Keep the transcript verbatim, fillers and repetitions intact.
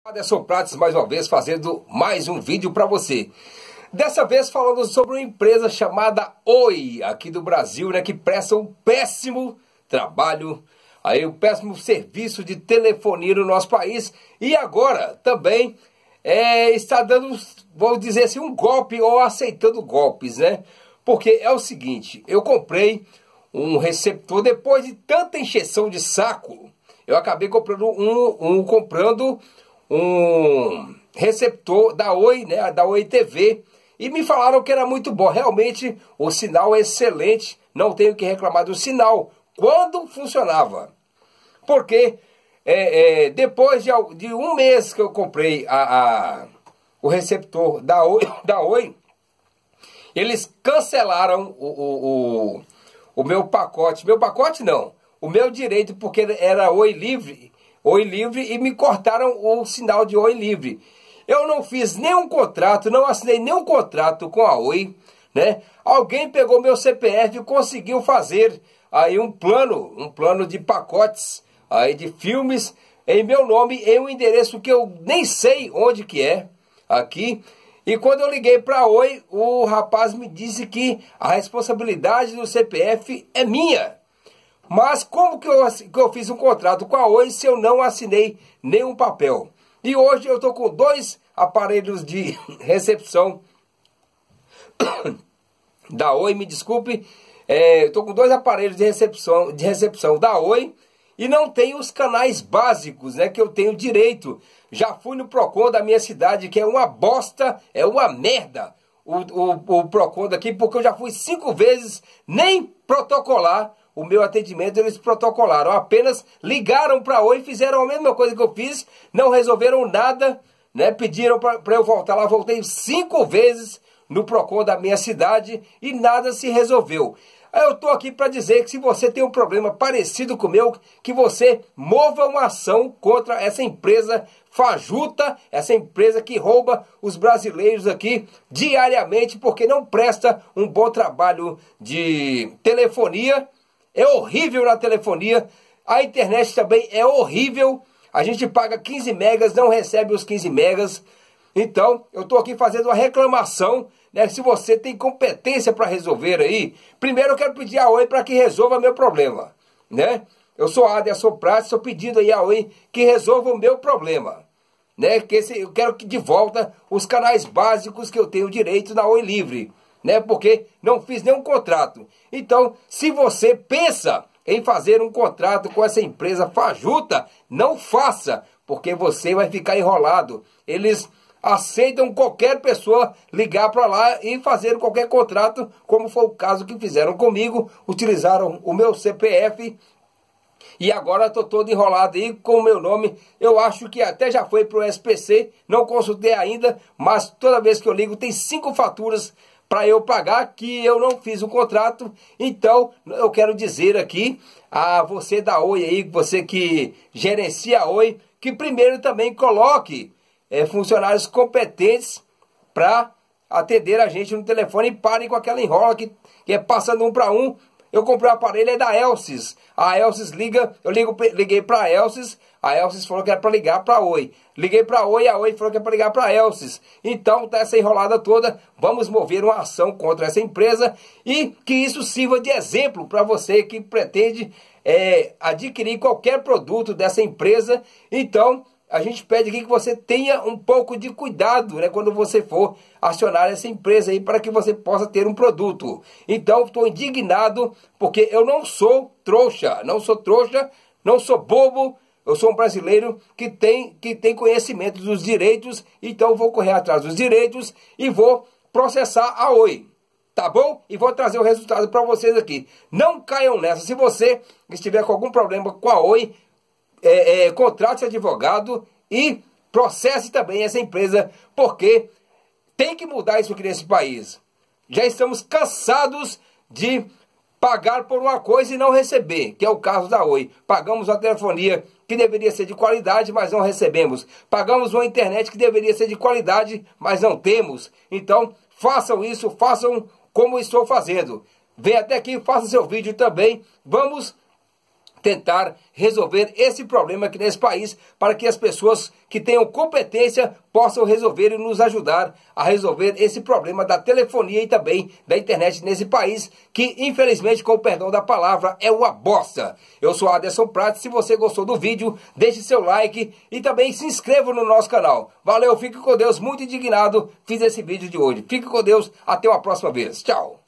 Anderson Prates mais uma vez fazendo mais um vídeo para você. Dessa vez falando sobre uma empresa chamada Oi, aqui do Brasil, né, que presta um péssimo trabalho, aí um péssimo serviço de telefonia no nosso país e agora também é, está dando, vou dizer assim, um golpe ou aceitando golpes, né? Porque é o seguinte, eu comprei um receptor depois de tanta encheção de saco, eu acabei comprando um, um comprando um receptor da Oi, né, da Oi T V, e me falaram que era muito bom. Realmente o sinal é excelente, não tenho que reclamar do sinal quando funcionava. Porque é, é, depois de, de um mês que eu comprei a, a, o receptor da Oi, da Oi, eles cancelaram o, o, o, o meu pacote. Meu pacote não, o meu direito, porque era Oi Livre. Oi Livre, e me cortaram o sinal de Oi Livre. Eu não fiz nenhum contrato, não assinei nenhum contrato com a Oi, né? Alguém pegou meu C P F e conseguiu fazer aí um plano, um plano de pacotes aí de filmes em meu nome, em um endereço que eu nem sei onde que é, aqui. E quando eu liguei para a Oi, o rapaz me disse que a responsabilidade do C P F é minha. Mas como que eu, que eu fiz um contrato com a Oi se eu não assinei nenhum papel? E hoje eu estou com dois aparelhos de recepção da Oi, me desculpe. É, estou com dois aparelhos de recepção, de recepção da Oi e não tenho os canais básicos, né, que eu tenho direito. Já fui no Procon da minha cidade, que é uma bosta, é uma merda o, o, o Procon daqui, porque eu já fui cinco vezes, nem protocolar o meu atendimento eles protocolaram, apenas ligaram para a Oi e fizeram a mesma coisa que eu fiz, não resolveram nada, né? Pediram para eu voltar lá, voltei cinco vezes no Procon da minha cidade e nada se resolveu. Eu estou aqui para dizer que se você tem um problema parecido com o meu, que você mova uma ação contra essa empresa fajuta, essa empresa que rouba os brasileiros aqui diariamente, porque não presta um bom trabalho de telefonia. É horrível na telefonia, a internet também é horrível, a gente paga quinze megas, não recebe os quinze megas, então eu estou aqui fazendo uma reclamação, né? Se você tem competência para resolver aí, primeiro eu quero pedir a Oi para que resolva meu problema, né? Eu sou Anderson Prates, estou pedindo aí a Oi que resolva o meu problema, né? Que esse, eu quero que de volta os canais básicos que eu tenho direito na Oi Livre, né? Porque não fiz nenhum contrato. Então, se você pensa em fazer um contrato com essa empresa fajuta, não faça, porque você vai ficar enrolado. Eles aceitam qualquer pessoa ligar para lá e fazer qualquer contrato, como foi o caso que fizeram comigo, utilizaram o meu C P F e agora estou todo enrolado aí com o meu nome. Eu acho que até já foi para o S P C, não consultei ainda, mas toda vez que eu ligo tem cinco faturas para eu pagar que eu não fiz o contrato. Então eu quero dizer aqui a você da Oi aí, você que gerencia a Oi, que primeiro também coloque é, funcionários competentes para atender a gente no telefone e parem com aquela enrola que, que é passando um para um. Eu comprei o aparelho, é da Elsys. A Elsys liga, eu ligo, liguei para a Elsys, a Elsys falou que era para ligar para a Oi. Liguei para a Oi, a Oi falou que era para ligar para a Elsys. Então, tá essa enrolada toda, vamos mover uma ação contra essa empresa e que isso sirva de exemplo para você que pretende é, adquirir qualquer produto dessa empresa. Então, a gente pede aqui que você tenha um pouco de cuidado, né, quando você for acionar essa empresa aí para que você possa ter um produto. Então, estou indignado porque eu não sou trouxa, não sou trouxa, não sou bobo, eu sou um brasileiro que tem, que tem conhecimento dos direitos, então vou correr atrás dos direitos e vou processar a Oi. Tá bom? E vou trazer o resultado para vocês aqui. Não caiam nessa. Se você estiver com algum problema com a Oi, É, é, contrate esse advogado e processe também essa empresa, porque tem que mudar isso aqui nesse país. Já estamos cansados de pagar por uma coisa e não receber, que é o caso da Oi. Pagamos uma telefonia que deveria ser de qualidade, mas não recebemos. Pagamos uma internet que deveria ser de qualidade, mas não temos. Então, façam isso, façam como estou fazendo. Venha até aqui, faça seu vídeo também. Vamos tentar resolver esse problema aqui nesse país, para que as pessoas que tenham competência possam resolver e nos ajudar a resolver esse problema da telefonia e também da internet nesse país, que infelizmente, com o perdão da palavra, é uma bosta. Eu sou Aderson Prates. Se você gostou do vídeo, deixe seu like e também se inscreva no nosso canal. Valeu, fique com Deus, muito indignado, fiz esse vídeo de hoje. Fique com Deus, até uma próxima vez. Tchau.